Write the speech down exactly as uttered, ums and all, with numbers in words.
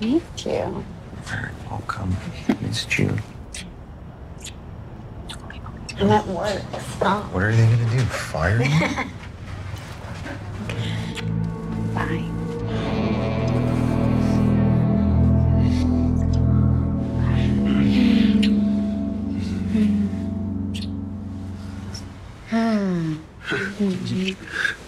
Thank you. Very welcome. Missed you. I'm at work. Stop. What are they gonna do? Fire you? Bye. Hmm.